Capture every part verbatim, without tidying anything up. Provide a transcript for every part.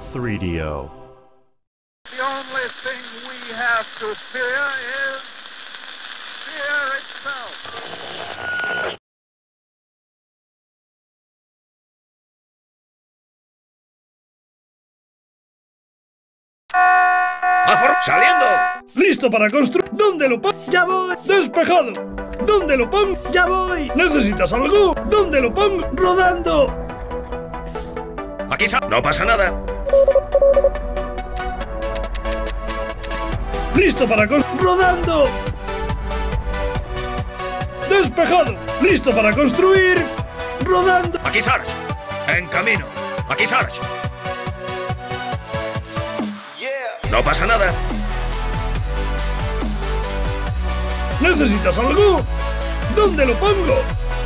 three D O. The only thing we have to fear is fear itself. ¡Saliendo! ¡Listo para construir! ¿Dónde lo pongo? ¡Ya voy! ¡Despejado! ¿Dónde lo pongo? ¡Ya voy! ¿Necesitas algo? ¿Dónde lo pongo? ¡Rodando! Aquí sa... No pasa nada. ¡Listo para construir! ¡Rodando! ¡Despejado! ¡Listo para construir! ¡Rodando! Aquí Sarge. En camino. Aquí Sarge. No pasa nada. ¿Necesitas algo? ¿Dónde lo pongo?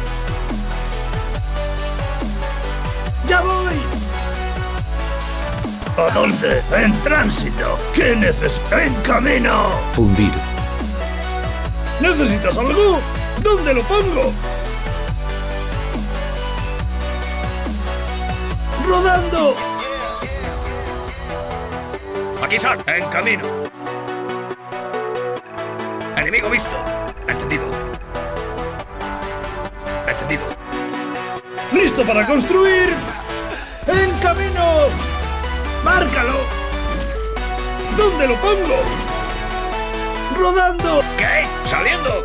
¡Ya voy! ¿A dónde? En tránsito. ¿Qué necesitas? En camino. Fundir. ¿Necesitas algo? ¿Dónde lo pongo? ¡Rodando! Aquí Sarge. En camino. Enemigo visto. Entendido. Entendido. ¡Listo para construir! ¡En camino! ¡Márcalo! ¿Dónde lo pongo? ¡Rodando! ¿Qué? ¡Saliendo!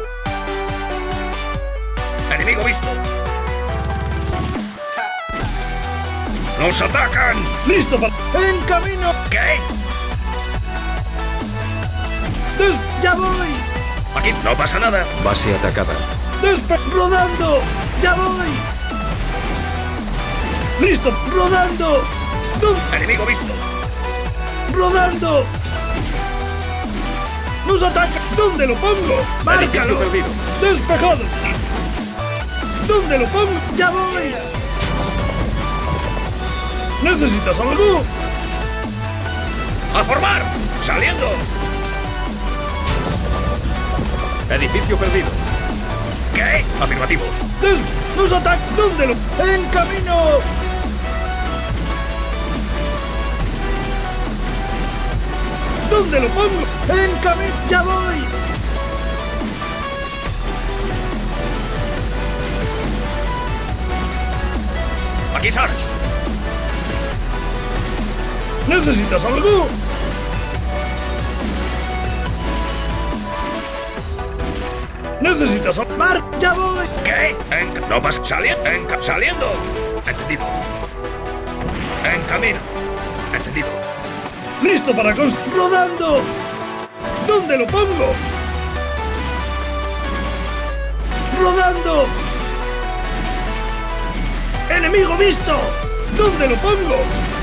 Enemigo visto. ¡Nos atacan! ¡Listo para... ¡En camino! ¿Qué? Des... ¡Ya voy! Aquí no pasa nada. Base atacada. Despe... ¡Rodando! ¡Ya voy! ¡Listo! ¡Rodando! ¿Dónde? Enemigo visto. ¡Rodando! ¡Nos ataca! ¿Dónde lo pongo? ¡Márcalo! Perdido. ¡Despejado! ¿Dónde lo pongo? ¡Ya voy! ¿Necesitas algo? ¡A formar! ¡Saliendo! Edificio perdido. ¿Qué? Afirmativo. Des... ¡Nos ataca! ¿Dónde lo...? ¡En camino! ¿Dónde lo pongo? ¡En camino! ¡Ya voy! Aquí Sarge. ¿Necesitas algo? ¿Necesitas algo? ¡Mar! ¡Ya voy! ¿Qué? En... No pasa... ¿Saliendo? En... ca- ¡Saliendo! Entendido. En camino. Entendido. ¡Listo para construir! ¡Rodando! ¿Dónde lo pongo? ¡Rodando! ¡Enemigo visto! ¿Dónde lo pongo?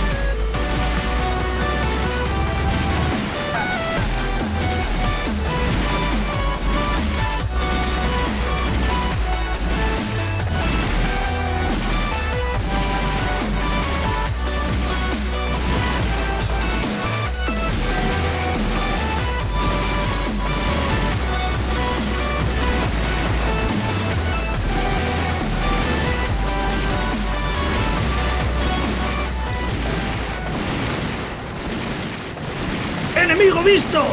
¡Enemigo visto!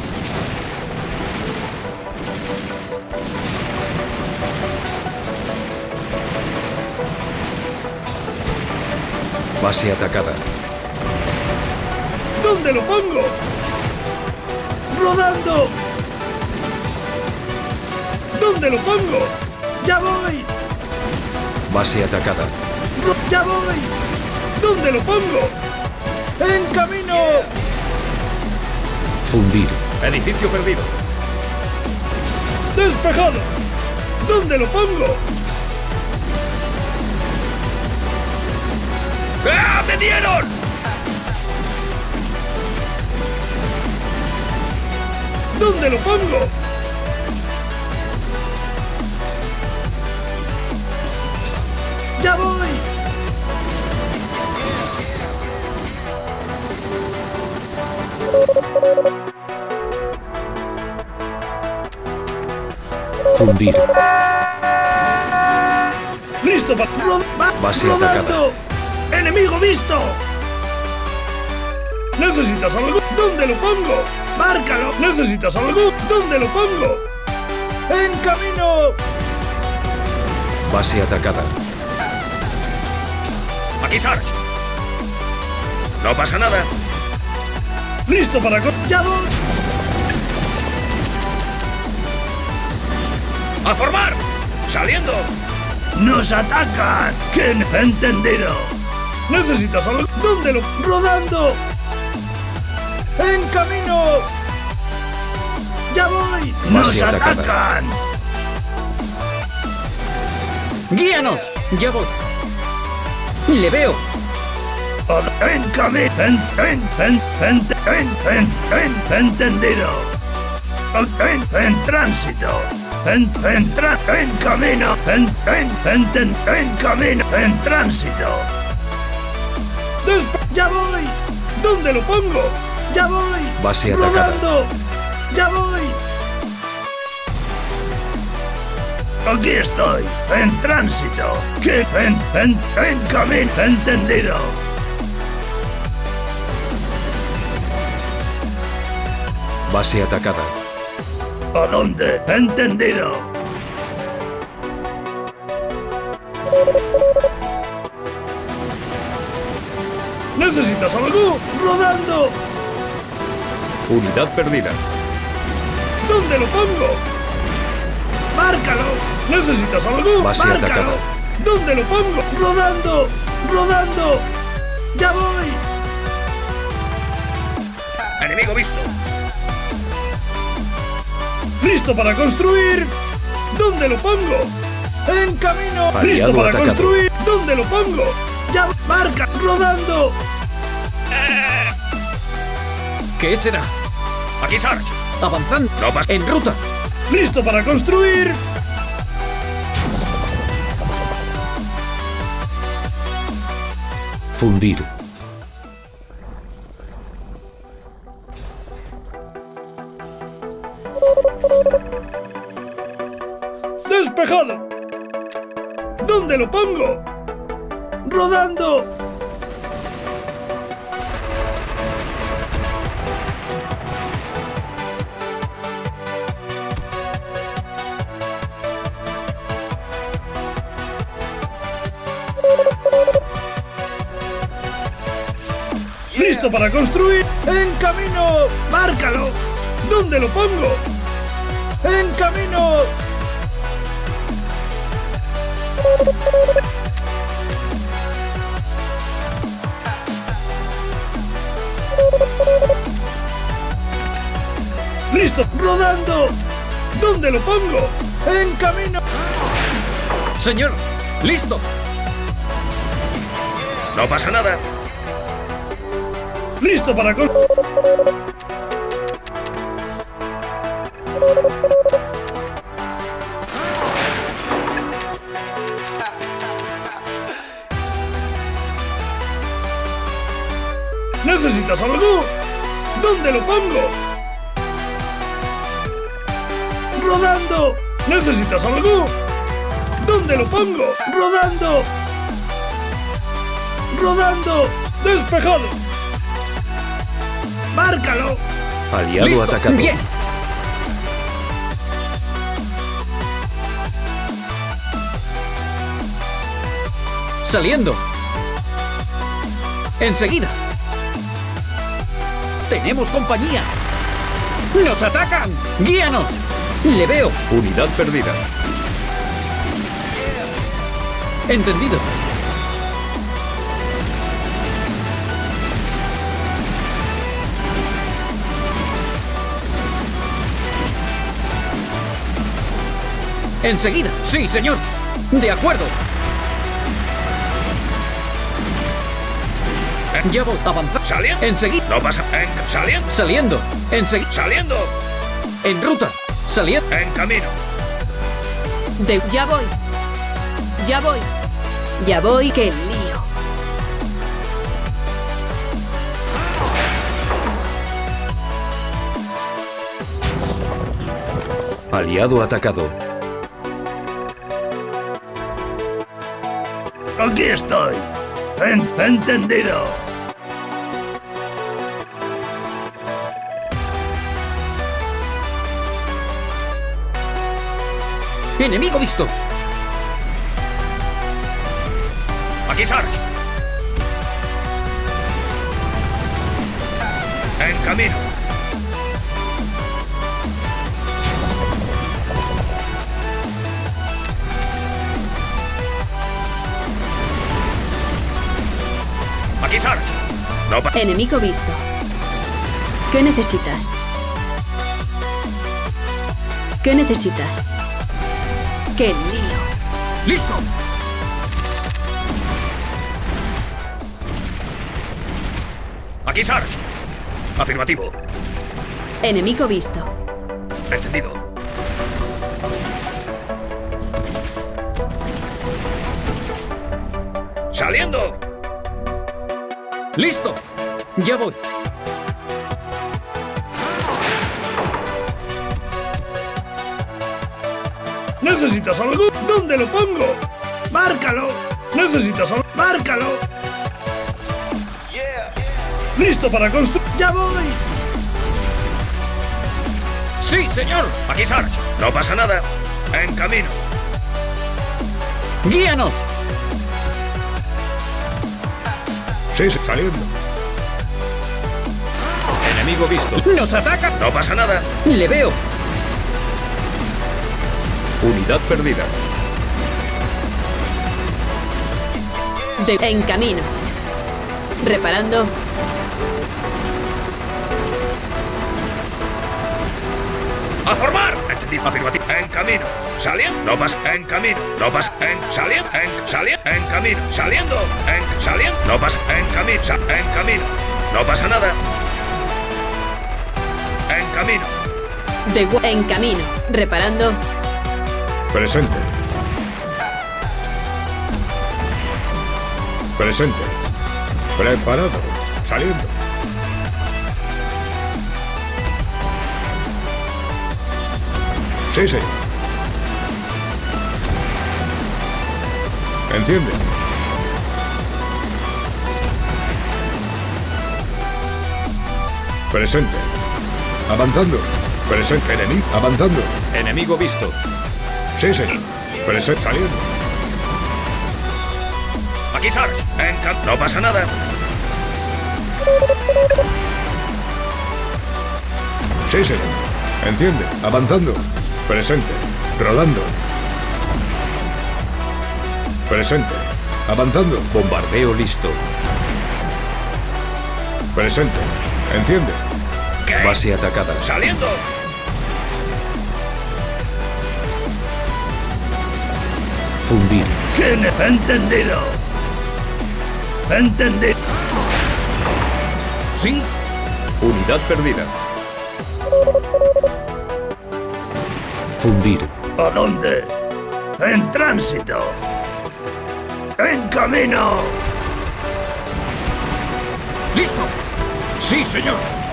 Base atacada. ¿Dónde lo pongo? ¡Rodando! ¿Dónde lo pongo? ¡Ya voy! Base atacada. Ro- ¡Ya voy! ¿Dónde lo pongo? ¡En camino! Fundir. Edificio perdido. ¡Despejado! ¿Dónde lo pongo? ¡Ah! ¡Me dieron! ¿Dónde lo pongo? ¡Ya voy! Fundir. ¡Listo para... Ro- va- Base ¡Rodando! ¡Enemigo visto! ¿Necesitas algo? ¿Dónde lo pongo? ¡Márcalo! ¿Necesitas algo? ¿Dónde lo pongo? ¡En camino! Base atacada. Aquí, Sarge. No pasa nada. ¡Listo para... co- ¡Ya voy! ¡A formar! ¡Saliendo! ¡Nos atacan! ¡Que entendido! ¿Necesitas algo? ¿Dónde lo...? ¡Rodando! ¡En camino! ¡Ya voy! ¡Nos Base atacada. atacan! ¡Guíanos! Ya voy. Le veo. ¡En camino! ¡En, en, en, en, en, en, en, entendido! En, en tránsito! En, en, tra en camino! En, en, en, en, en camino! ¡En tránsito! Desp ¡Ya voy! ¿Dónde lo pongo? ¡Ya voy! Base atacada. ¡Rodando! ¡Ya voy! Aquí estoy, en tránsito. ¿Qué? En, en, en camino. Entendido. Base atacada. ¿A dónde? Entendido. ¿Necesitas algo? ¡Rodando! Unidad perdida. ¿Dónde lo pongo? ¡Márcalo! ¿Necesitas algo? Base ¡Márcalo! atacada. ¿Dónde lo pongo? ¡Rodando! ¡Rodando! ¡Ya voy! Enemigo visto. ¡Listo para construir! ¿Dónde lo pongo? ¡En camino! Aliado ¡Listo para atacado. construir! ¿Dónde lo pongo? ¡Ya! ¡Marca! ¡Rodando! ¿Qué será? Aquí, Sarge. Avanzando. No pasa. En ruta. ¡Listo para construir! Fundir. ¡Despejado! ¿Dónde lo pongo? ¡Rodando! ¡Listo para construir! ¡En camino! ¡Márcalo! ¿Dónde lo pongo? ¡En camino! ¡Listo! ¡Rodando! ¿Dónde lo pongo? ¡En camino! Señor. Listo. No pasa nada. ¡Listo para con... ¿Necesitas algo? ¿Dónde lo pongo? ¡Rodando! ¿Necesitas algo? ¿Dónde lo pongo? ¡Rodando! ¡Rodando! ¡Despejado! ¡Márcalo! Aliado Listo. atacado. Bien. Saliendo. Enseguida. Tenemos compañía. ¡Nos atacan! ¡Guíanos! Le veo. Unidad perdida. Entendido. Enseguida. Sí, señor. De acuerdo. Ya voy. Avanzar. Saliendo. Enseguida. No pasa. En, saliendo. Saliendo. Enseguida. Saliendo. En ruta. Saliendo. En camino. De- ya voy. Ya voy. Ya voy, qué lío. Aliado atacado. Aquí estoy. En- entendido. Enemigo visto. Aquí, Sarge. En camino. Aquí, Sarge. No pa- Enemigo visto. ¿Qué necesitas? ¿Qué necesitas? ¡Qué lío! ¡Listo! Aquí, Sarge. Afirmativo. Enemigo visto. Entendido. ¡Saliendo! ¡Listo! Ya voy. ¿Necesitas algo? ¿Dónde lo pongo? ¡Márcalo! ¿Necesitas algo? ¡Márcalo! ¡Listo para construir! ¡Ya voy! ¡Sí, señor! Aquí, Sarge. No pasa nada. En camino. ¡Guíanos! Sí, sí, saliendo. Enemigo visto. ¡Nos ataca! No pasa nada. ¡Le veo! Unidad perdida. De- en camino. Reparando. ¡A formar! Entendido. Afirmativo. En camino. Saliendo. No pasa. En camino. No pasa. En saliendo. En saliendo. En camino. Saliendo. En saliendo. No pasa. En camino. Sa- en camino. No pasa nada. En camino. De gu- en camino. Reparando. Presente. Presente. Preparado. Saliendo. Sí, sí. Entiende. Presente. Avanzando. Presente. Enemigo. Avanzando. Enemigo visto. Sí, señor. Presente. Saliendo. Aquí, Sarge. En cam- No pasa nada. Sí, señor. Entiende. Avanzando. Presente. Rodando. Presente. Avanzando. Bombardeo listo. Presente. Entiende. ¿Qué? Base atacada. Saliendo. Fundir. ¿Quién ha entendido? Entendido. ¡Sí! Unidad perdida. Fundir. ¿A dónde? En tránsito. En camino. ¡Listo! ¡Sí, señor!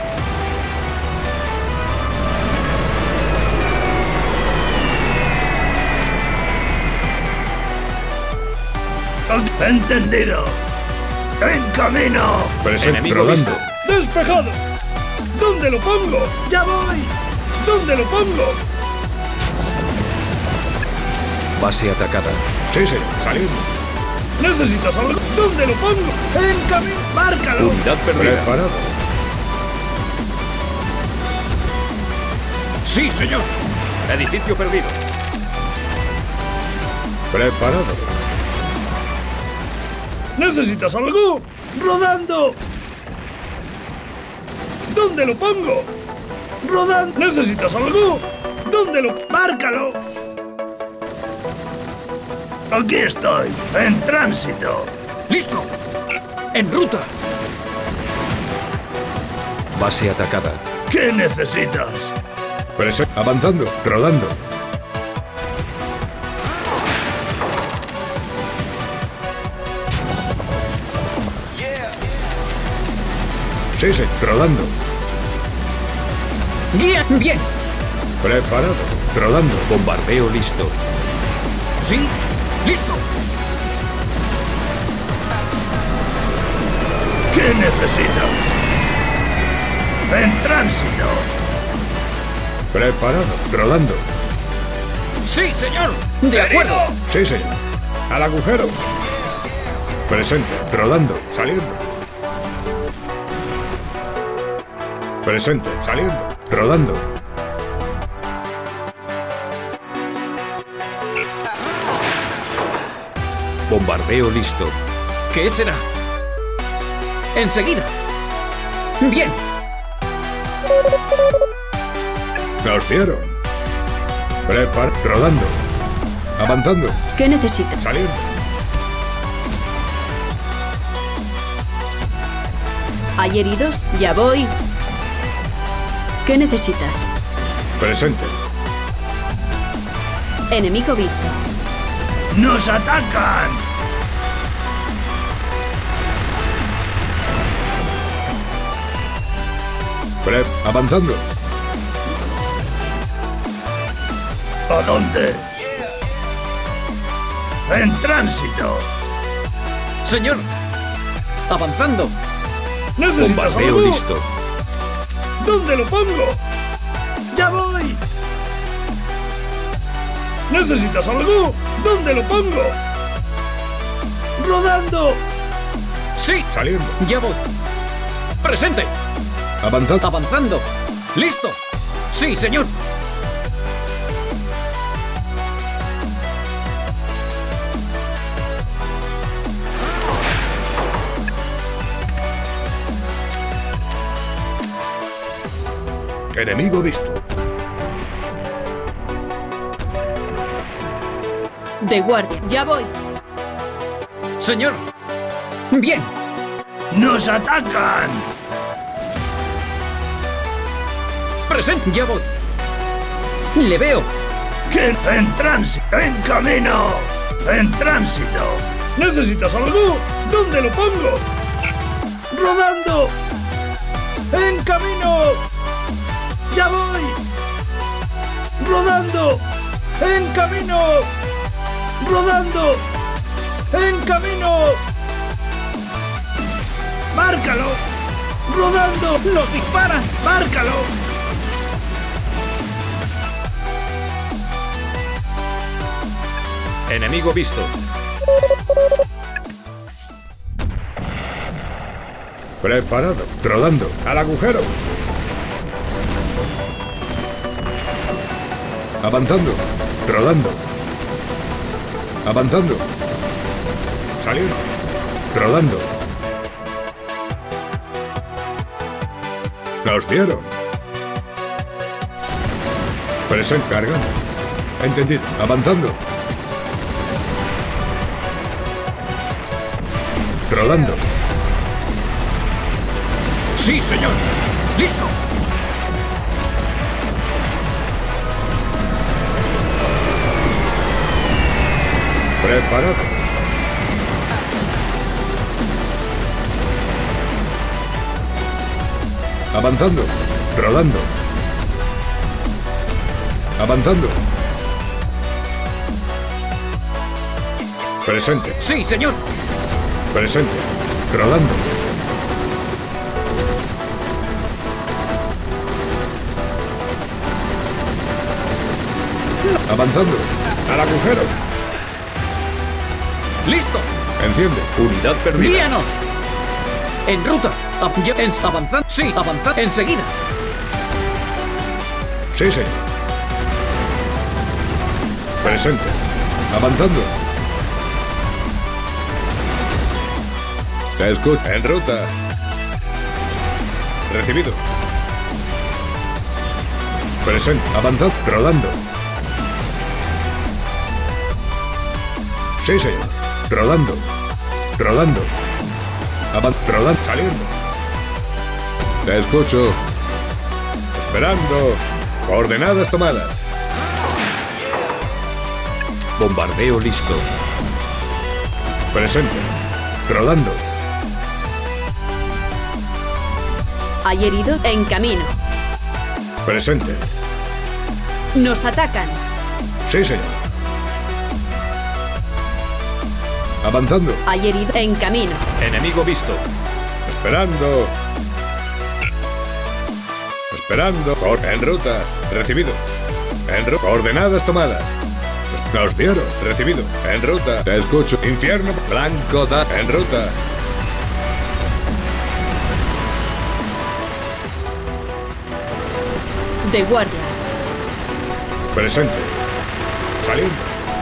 Entendido. En camino. Presente. Enemigo Rodando. visto. Despejado. ¿Dónde lo pongo? Ya voy. ¿Dónde lo pongo? Base atacada. Sí, señor. Saliendo. ¿Necesitas algo? ¿Dónde lo pongo? En camino. Márcalo. Unidad perdida. Preparado. ¡Sí, señor! Edificio perdido. Preparado. ¿Necesitas algo? ¡Rodando! ¿Dónde lo pongo? ¡Rodando! ¿Necesitas algo? ¿Dónde lo...? ¡Márcalo! Aquí estoy, en tránsito. ¡Listo! ¡En ruta! Base atacada. ¿Qué necesitas? Presente. Avanzando. Rodando. Sí, sí. Rodando. ¡Guía! ¡Bien! Preparado. Rodando. Bombardeo listo. ¡Sí! ¡Listo! ¿Qué necesitas? En tránsito. Preparado. Rodando. Sí, señor. De acuerdo. Sí, señor. Al agujero. Presente. Rodando. Saliendo. Presente. Saliendo. Rodando. Bombardeo listo. ¿Qué será? Enseguida. Bien. Nos dieron. Prepar. Rodando. Avanzando. ¿Qué necesitas? Saliendo. ¿Hay heridos? Ya voy. ¿Qué necesitas? Presente. Enemigo visto. ¡Nos atacan! Prep. Avanzando. ¿A dónde? En tránsito. Señor. Avanzando. ¿Necesitas Bombardeo algo? listo. ¿Dónde lo pongo? ¡Ya voy! ¿Necesitas algo? ¿Dónde lo pongo? ¡Rodando! Sí. Saliendo. Ya voy. Presente. Avanzando. Avanzando. Listo. Sí, señor. Enemigo visto. De guardia. Ya voy. Señor. Bien. ¡Nos atacan! Presente. Ya voy. Le veo. ¿Qué? En tránsito. En camino. En tránsito. ¿Necesitas algo? ¿Dónde lo pongo? ¡Rodando! ¡En camino! ¡Ya voy! ¡Rodando! ¡En camino! ¡Rodando! ¡En camino! ¡Márcalo! ¡Rodando! ¡Nos disparan! ¡Márcalo! Enemigo visto. Preparado. Rodando. Al agujero. Avanzando. Rodando. Avanzando. Saliendo. Rodando. Nos dieron. Presente. Cargando. Entendido. Avanzando. Rodando. Sí, señor. Listo. Preparado. Avanzando. Rodando. Avanzando. Presente. Sí, señor. Presente. Rodando. Avanzando. Al agujero. Listo. Enciende. Unidad perdida. ¡Guíanos! En ruta. Ab- ya- en- Avanzar. Sí, avanzar. Enseguida. Sí, señor. Presente. Avanzando. Te escucho. En ruta. Recibido. Presente. Avanzando. Rodando. Sí, señor. Rodando. Rodando. Avan rodando. Saliendo. Te escucho. Esperando. Coordenadas tomadas. Bombardeo listo. Presente. Rodando. ¿Hay heridos? En camino. Presente. Nos atacan. Sí, señor. Avanzando. Hay heridos. En camino. Enemigo visto. Esperando. Esperando. Cor- en ruta. Recibido. En ruta. Coordenadas tomadas. Nos vieron. Recibido. En ruta. Te escucho. Infierno. Blanco da. En ruta. De guardia. Presente. Saliendo.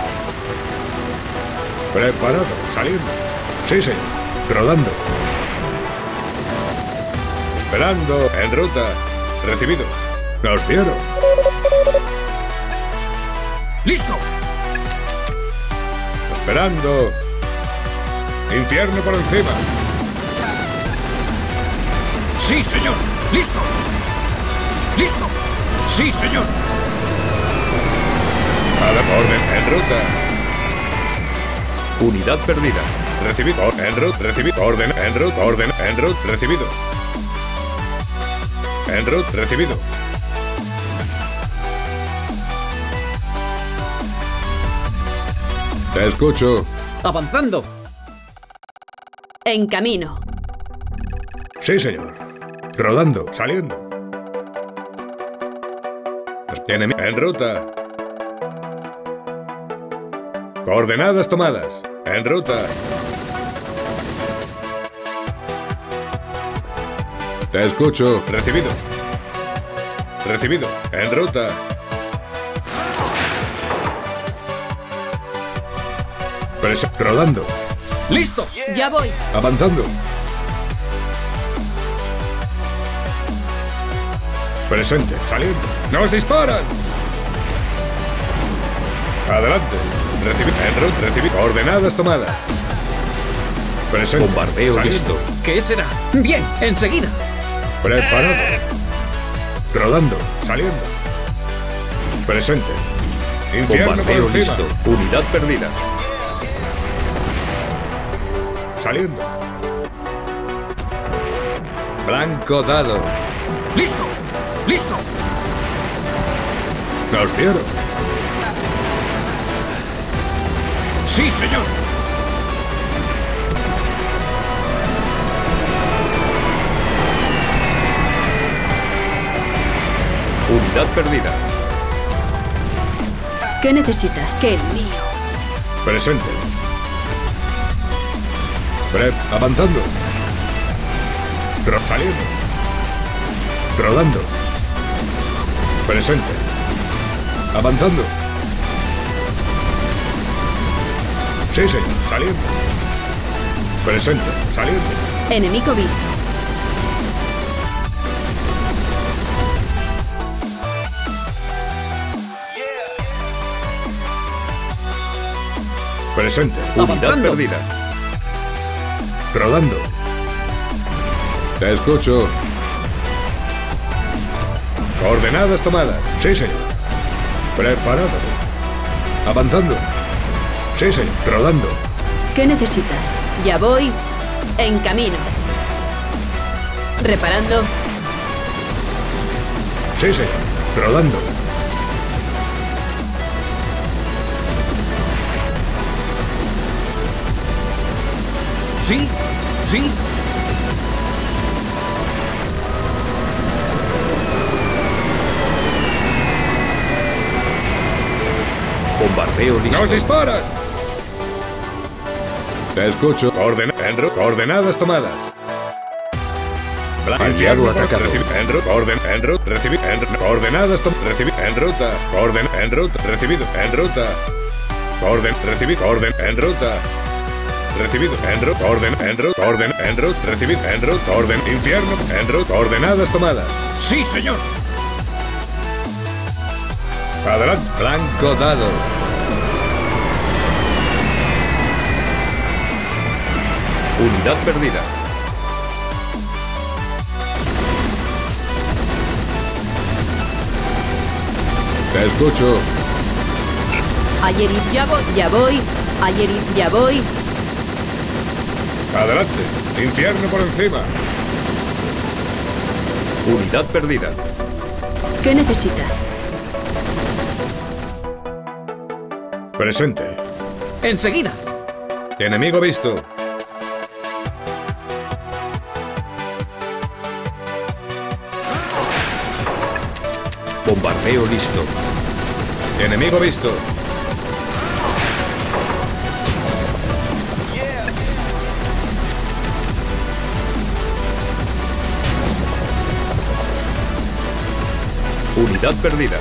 Preparado. Saliendo. Sí, señor. Rodando. Esperando. En ruta. Recibido. Nos vieron. ¡Listo! Esperando. Infierno por encima. ¡Sí, señor! ¡Listo! ¡Listo! ¡Sí, señor! A la orden. En ruta. Unidad perdida. Recibido. En route. Recibido. Orden. En route. Orden. En route. Recibido. En route. Recibido. Te escucho. ¡Avanzando! En camino. Sí, señor. Rodando. Saliendo. Enemi- En ruta. Coordenadas tomadas. En ruta. Te escucho. Recibido. Recibido. En ruta. Presa. Rodando. ¡Listo! Ya voy. Avanzando. Presente. Saliendo. ¡Nos disparan! Adelante. Recibido. En route. Recibido. Coordenadas tomadas. Presente. Bombardeo Saliendo. listo. ¿Qué será? Bien, enseguida. Preparado. Rodando. Saliendo. Presente. Infierno por Bombardeo encima. listo. Unidad perdida. Saliendo. Blanco dado. ¡Listo! ¡Listo! Nos vieron. ¡Sí, señor! Unidad perdida. ¿Qué necesitas? ¡Qué lío! Presente. Prep. Avanzando. Ro saliendo. Rodando. Presente. Avanzando. Sí, señor. Saliendo. Presente. Saliendo. Enemigo visto. Presente. Unidad Avanzando. perdida. Rodando. Te escucho. Coordenadas tomadas. Sí, señor. Preparado. Avanzando. Sí, señor. Rodando. ¿Qué necesitas? Ya voy. En camino. Reparando. Sí, señor. Rodando. ¿Sí? ¿Sí? Bombardeo listo. ¡Nos disparan! Te escucho. Orden, en ru- coordenadas tomadas. Bla- Aliado Infierno, atacado. recibi- en ru- orden, en ruta. Recibir. En ru- coordenadas tom- recibir. En ruta. Orden, en ruta. Recibido. En ruta. Orden, recibido. Orden, en ruta. Recibido. En ruta. Orden, en ruta. Orden, en ruta. Recibido. En ruta. Orden. Infierno. En ruta. Coordenadas tomadas. ¡Sí, señor! Adelante. Blanco dado. Unidad perdida. Te escucho. Ayer y ya voy. Ya voy. Ayer y ya voy. Adelante. Infierno por encima. Unidad perdida. ¿Qué necesitas? Presente. ¡Enseguida! Enemigo visto. Bombardeo listo. Enemigo visto. Unidad perdida.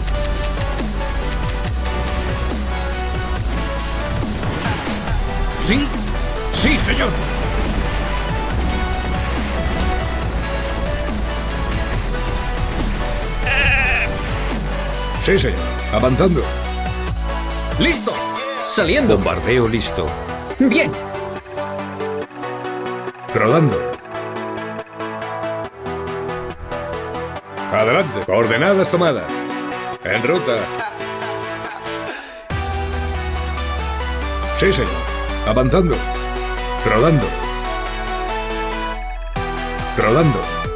¿Sí? Sí, señor. Sí, señor. Avanzando. ¡Listo! Saliendo. Bombardeo listo. Bien. Rodando. Adelante. Coordenadas tomadas. En ruta. Sí, señor. Avanzando. Rodando. Rodando.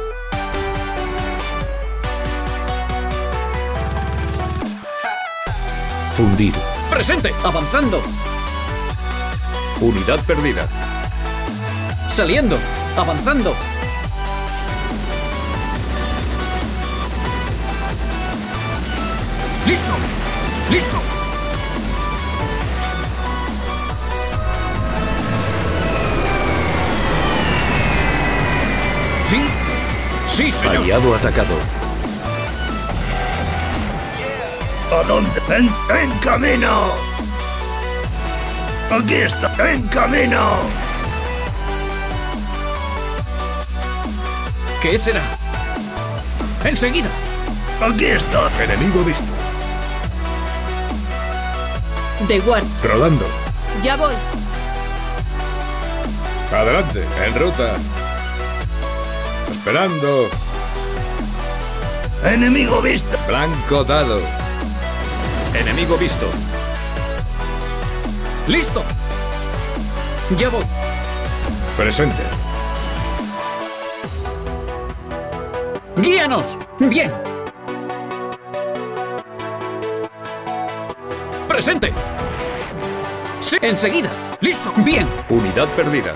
Fundir. Presente. Avanzando. Unidad perdida. Saliendo. Avanzando. ¡Listo! ¡Listo! ¿Sí? Sí, señor. Aliado atacado. ¿A dónde? ¡En, en camino! ¡Aquí está! ¡En camino! ¿Qué será? ¡Enseguida! ¡Aquí está! Enemigo visto. De guardia. Rodando. Ya voy. Adelante. En ruta. Esperando. ¡Enemigo visto! Blanco dado. Enemigo visto. ¡Listo! Ya voy. Presente. ¡Guíanos! ¡Bien! ¡Presente! Sí, enseguida. ¡Listo! ¡Bien! Unidad perdida.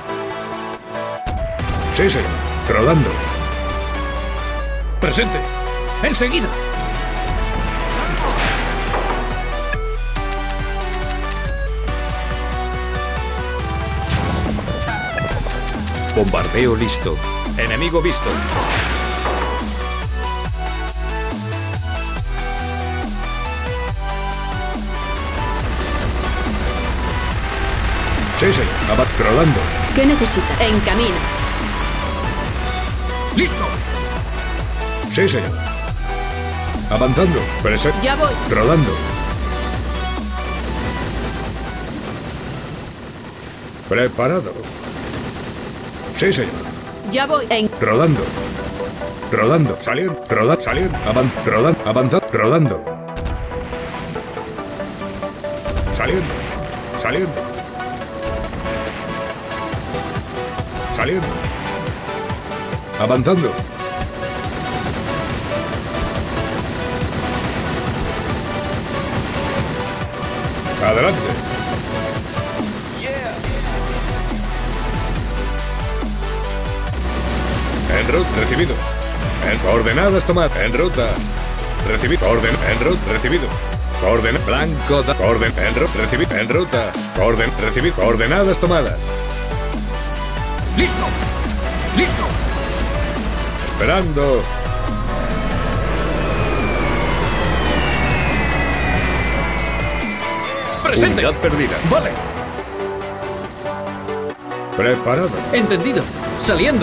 Sí, señor. Rodando. ¡Presente! ¡Enseguida! Bombardeo listo. Enemigo visto. Sí, señor. Abat rodando. ¿Qué necesita? En camino. ¡Listo! Sí, señor. Avanzando. Presente. Ya voy. Rodando. Preparado. Sí, señor. Ya voy. En. Rodando. Rodando. Saliendo. Rodando. Saliendo. Avan rodando. Avanzando. Rodando. Saliendo. Saliendo. Saliendo. Avanzando. Adelante. En ruta. Recibido. En coordenadas tomadas. En ruta. Recibido. Orden. En ruta. Recibido. Orden. Blanco. Da orden. En ruta. Recibido. En ruta. Orden. Recibido. Coordenadas tomadas. ¡Listo! ¡Listo! Esperando. ¡Presente! Unidad perdida. Vale. Preparado. Entendido. Saliendo.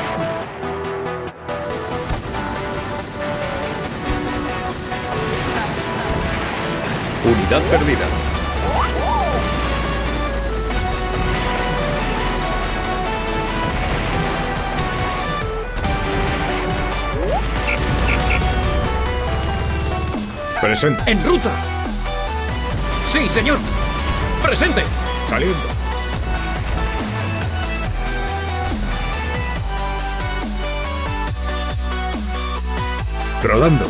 Unidad perdida. Presente. En ruta. Sí, señor. Presente. Saliendo. Rodando.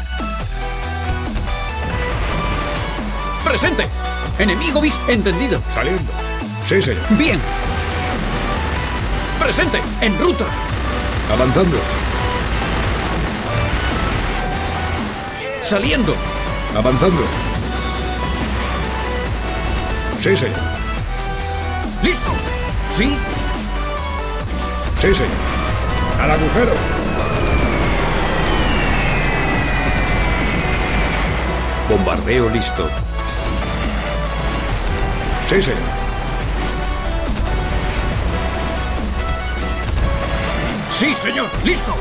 Presente. Enemigo visto. Entendido. Saliendo. Sí, señor. Bien. Presente. En ruta. Avanzando. Saliendo. Avanzando. Sí, señor. Listo. Sí. Sí, señor. Al agujero. Bombardeo listo. Sí, señor. Sí, señor. Listo.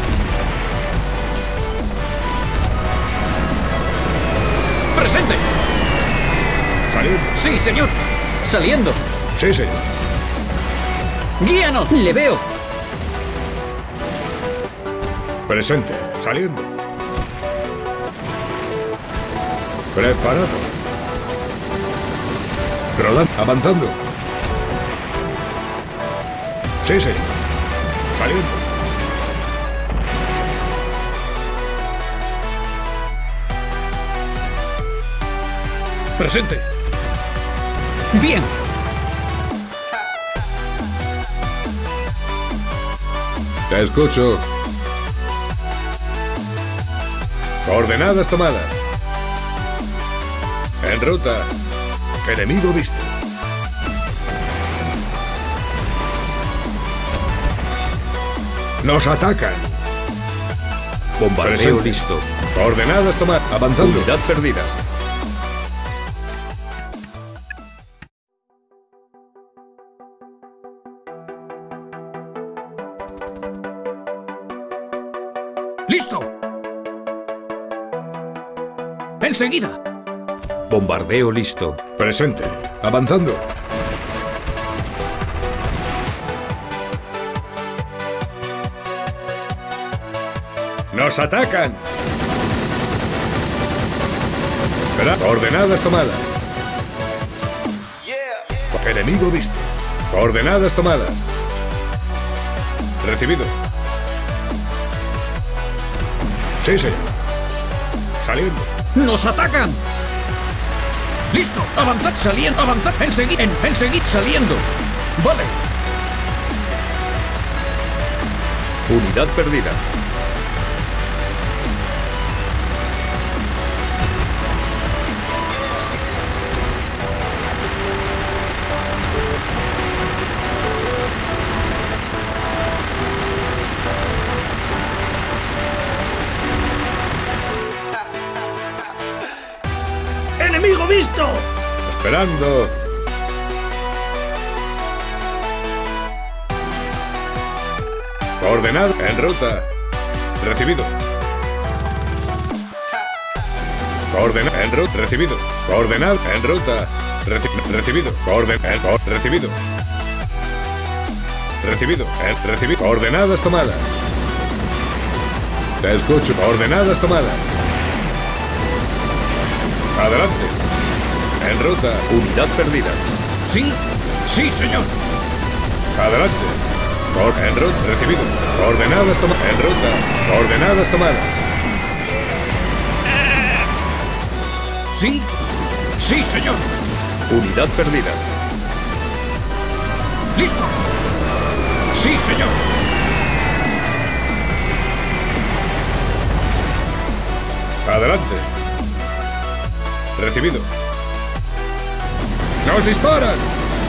Presente. Saliendo. Sí, señor. Saliendo. Sí, señor. Guíanos. Le veo. Presente. Saliendo. Preparado. Rodando. Avanzando. Sí, señor. Saliendo. Presente. Bien. Te escucho. Coordenadas tomadas. En ruta. Enemigo visto. Nos atacan. Bombardeo Presente. listo. Coordenadas tomadas. Avanzando. Unidad perdida. Listo. Enseguida. Bombardeo listo. Presente. Avanzando. ¡Nos atacan! Espera. Coordenadas tomadas. Enemigo visto. Coordenadas tomadas. Recibido. Sí, señor. Saliendo. ¡Nos atacan! ¡Listo! ¡Avanzad! ¡Saliendo! ¡Avanzad! ¡Enseguida! En, ¡Enseguida! ¡Saliendo! ¡Vale! Unidad perdida. ¡Enemigo visto! Esperando. Coordenado. En ruta. Recibido. Coordenado. En ruta. Recibido. Coordenado. En ruta. Reci- recibido. Coorden. En co- recibido. Recibido. En recibido. Coordenadas tomadas. Te escucho. Coordenadas tomadas. Adelante. En ruta. Unidad perdida. ¿Sí? ¡Sí, señor! Adelante. Cor en ruta. Recibido. Coordenadas tomadas. En ruta. Coordenadas tomadas. ¿Sí? ¡Sí, señor! Unidad perdida. ¡Listo! ¡Sí, señor! Adelante. Recibido. ¡Nos disparan!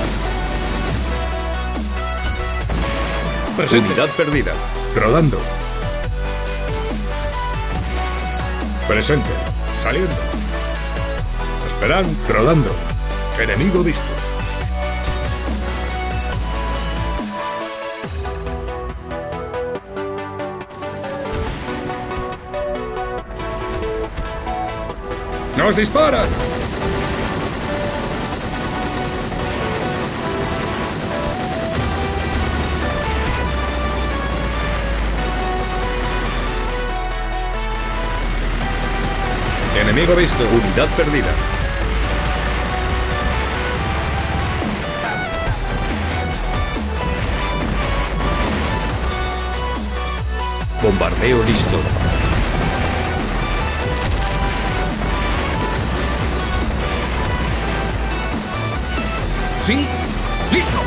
Presente. Unidad perdida. Rodando. Presente. Saliendo. Esperando. Rodando. Enemigo visto. ¡Nos disparan! Enemigo visto. Unidad perdida. Bombardeo listo. ¿Sí? ¡Listo!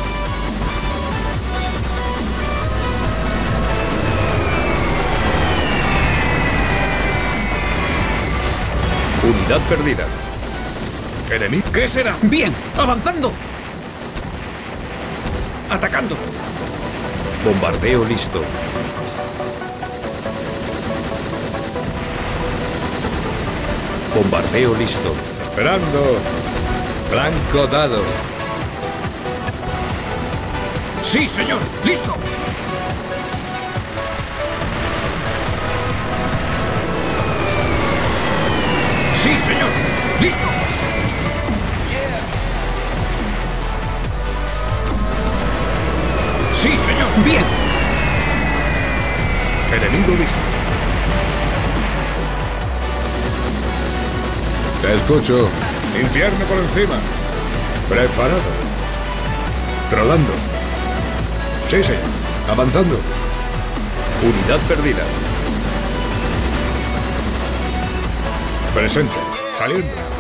Unidad perdida. Enemigo. ¿Qué será? Bien, avanzando. Atacando. Bombardeo listo. Bombardeo listo. Esperando. Blanco dado. Sí, señor. Listo. Sí, señor. Listo. Sí, señor. Bien. Enemigo listo. Te escucho. Infierno por encima. Preparado. Rodando. Sí, señor. Avanzando. Unidad perdida. Presente. Saliendo.